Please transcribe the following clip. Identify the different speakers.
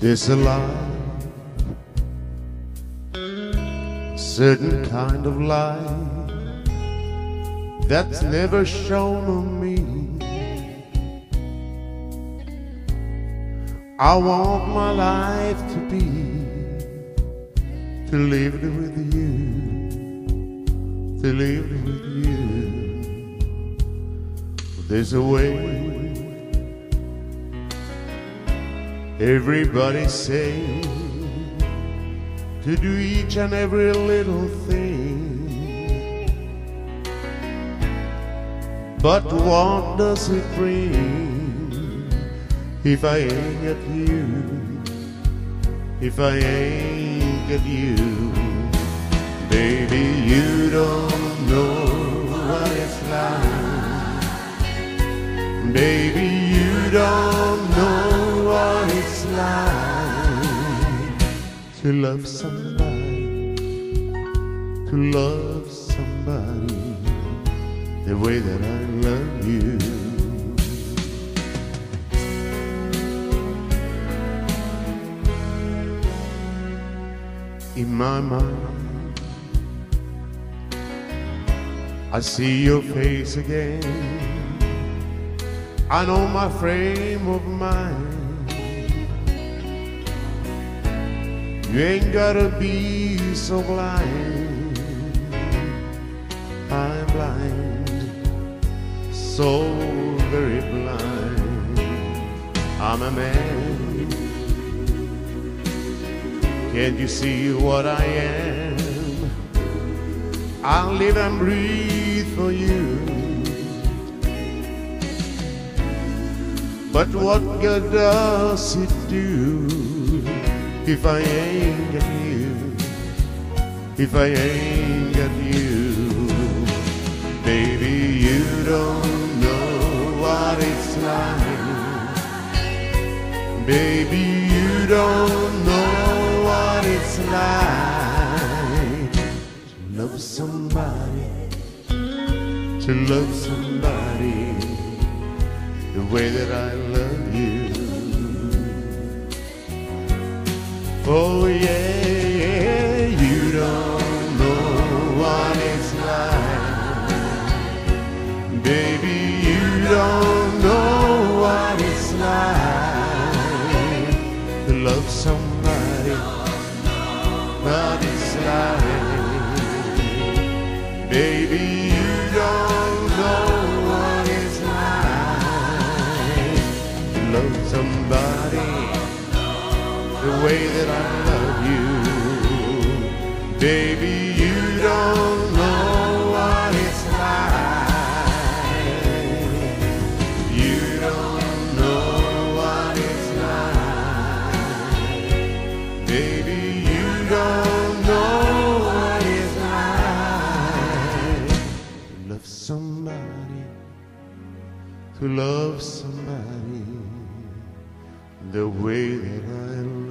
Speaker 1: It's a life, certain kind of life that's never shown on me. I want my life to be, to live it with you, to live it with you. There's a way, everybody say, to do each and every little thing. But what does it bring if I ain't got you, if I ain't got you? Baby, you don't know what it's like. Baby, you don't know what it's like to love somebody, to love somebody the way that I love you. In my mind, I see your face again. I know my frame of mind. You ain't gotta be so blind. I'm blind, so very blind. I'm a man. Can't you see what I am? I'll live and breathe for you. But what good does it do if I ain't got you, if I ain't got you? Baby, you don't know what it's like. Baby, you don't know what it's like to love somebody, to love somebody the way that I love you. Oh yeah, yeah, you don't know what it's like. Baby, you don't know what it's like to love somebody, what it's like. Baby, you don't know what it's like to love somebody the way that I love you. Baby, you don't know what it's like. You don't know what it's like. Baby, you don't know what it's like to love somebody, to love somebody the way that I love you.